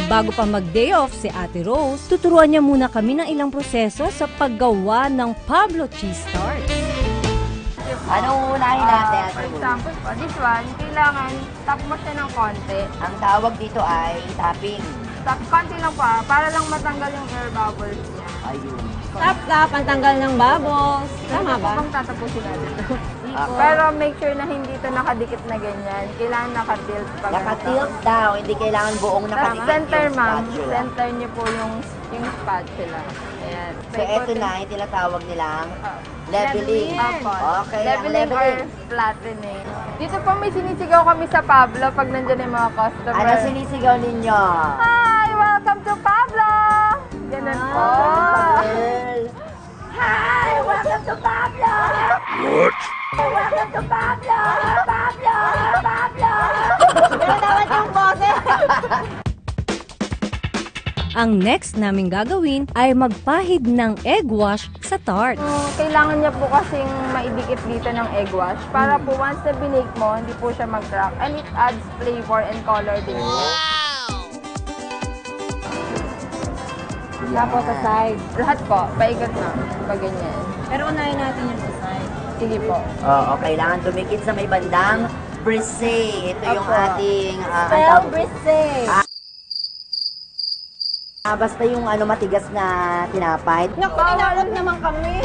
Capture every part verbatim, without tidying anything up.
bago pa mag-day off si Ate Rose, tuturuan niya muna kami ng ilang proseso sa paggawa ng Pablo Cheese Tart. Anong unahin natin? Uh, for example po, this one, kailangan tap mo siya ng konti. Ang tawag dito ay tapping. Tap, konti lang po, ah, para lang matanggal yung air bubbles niya. Ayun. Tap tap, ang tanggal ng bubbles. Tama ba? Kung tatapusin natin. Ah, Pero make sure na hindi ito nakadikit na ganyan. Kailangan nakatilt pag Nakatilt daw, hindi kailangan buong Tapos nakadikit center, yung ma'am. spatula. Center niyo po yung, yung spatula. Ayan. So, eto na, yung tinatawag nilang Ah. leveling. Opo. Okay, ang Leveling or leveling. flattening. Dito po may sinisigaw kami sa Pablo pag nandiyan yung mga customer. Ano sinisigaw ninyo? Hi! Welcome to Pablo! Ganun po. Oh, girl. Hi! Welcome to Pablo! What? Welcome to Pablo! Pablo! Pablo! Tinatawag yung boses! Ang next naming gagawin ay magpahid ng egg wash sa tart. Mm, kailangan niya po kasing maidikit dito ng egg wash para po once na binake mo, hindi po siya mag-crack. And it adds flavor and color din po. Tapos sa side. Lahat po, paigot na. Pag ganyan. Pero unahin natin yung sa side. Sige po. Oo, kailangan tumikit sa may bandang brise. Ito yung Opo. ating... ah, ang Spell tawag- brise. Ah, basta yung ano matigas na tinapay. Naku, tinawag naman kami.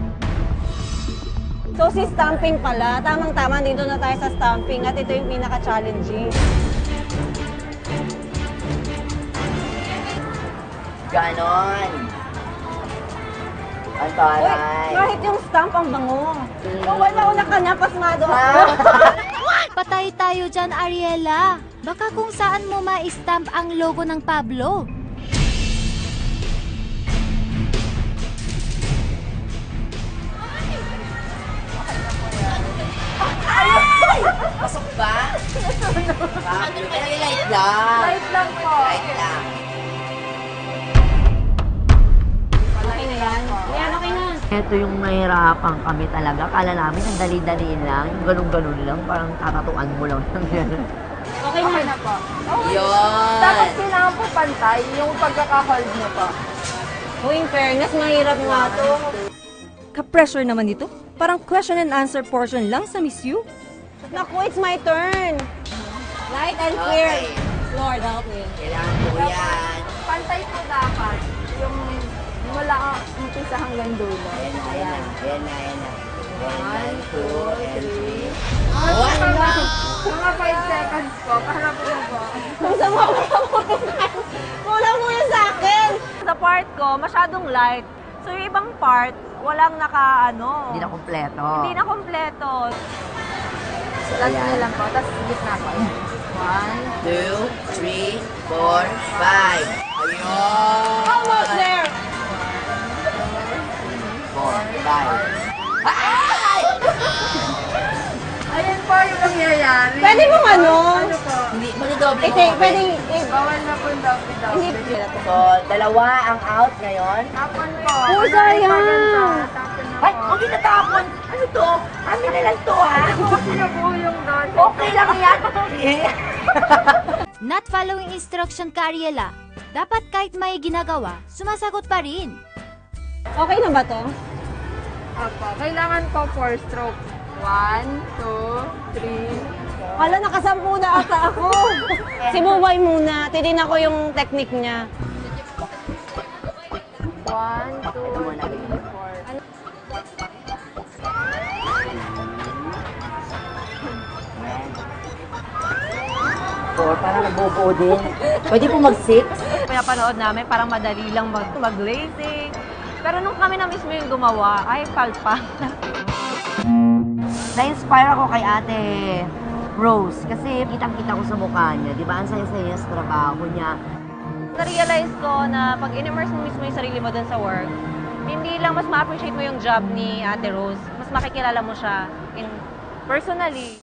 So si stamping pala, tamang-tama dito na tayo sa stamping at ito yung pinaka-challenging. Ganon. Ang Uy, taray. kahit yung stamp ang bango. Kung wala una ka na, pasmado ako. Patay tayo dyan, Ariela. Baka kung saan mo ma-stamp ang logo ng Pablo. Pasok ba? Pablo, pero light lang. Light lang po. Light lang. Okay na yan. Yan, okay na. Ito yung nahihirapan kami talaga. Kala namin ang dali-dali lang. Yung ganun-ganun lang. Parang tatatuan mo lang. Okay na. Okay na po. Okay. Yun. Tapos kailangan po pantay yung pagkaka-hold niyo po. Uy, in fairness, mahirap nga to. Ka-pressure naman dito. Parang question and answer portion lang sa Miss You. Naku, it's my turn. Light and clear. Okay. Lord, help me. Kailangan po yan. Pantay po dapat yung mula ang umpisa hanggang dulo. Ayan na, ayan na. Ayan na, ayan na. One, two, three. One. Mga, mga five seconds po. Paharap mo po. Kung sa mga kulang mo yan sa akin. Sa part ko, masyadong light. So yung ibang part, walang naka ano. Hindi na kompleto. Hindi na kompleto. Last Ayan. nyo lang po. Tapos gitna po. One. Two, three, four, five. Ayun. Almost there. Four, five. Ayun po yung nangyayari. Pwede mong ano? Ano po? Hindi, magdodoble Ite, mo. pwedeng, eh, Bawal na po yung double-double. hindi. So, dalawa ang out ngayon. Tapon po. Oh, sayang. Tapon na Ay, po. huwag yung natapon. Ano to? Amin na lang to, ha? Okay na po yung doon. Okay lang yan. Not following instruction ka, Ariela. Dapat kahit may ginagawa, sumasagot pa rin. Okay na ba to? Opo. Kailangan po four stroke. One, two, three, four. Hala, nakasampu na ata ako. Si Buway muna. Titignan ko yung technique niya. One, two, three, four. Four, parang nagbubuo din. Pwede po mag-six. Pinapanood namin, parang madali lang mag mag-glazing. Pero nung kami na mismo yung gumawa, ay palpa. Na-inspire ako kay Ate Rose kasi kitang-kita ko sa mukha niya. Di ba? Ang saya-saya niya sa trabaho niya. Na-realize ko na pag in-immerse mo mismo yung sarili mo dun sa work, hindi lang mas ma-appreciate mo yung job ni Ate Rose, mas makikilala mo siya in personally.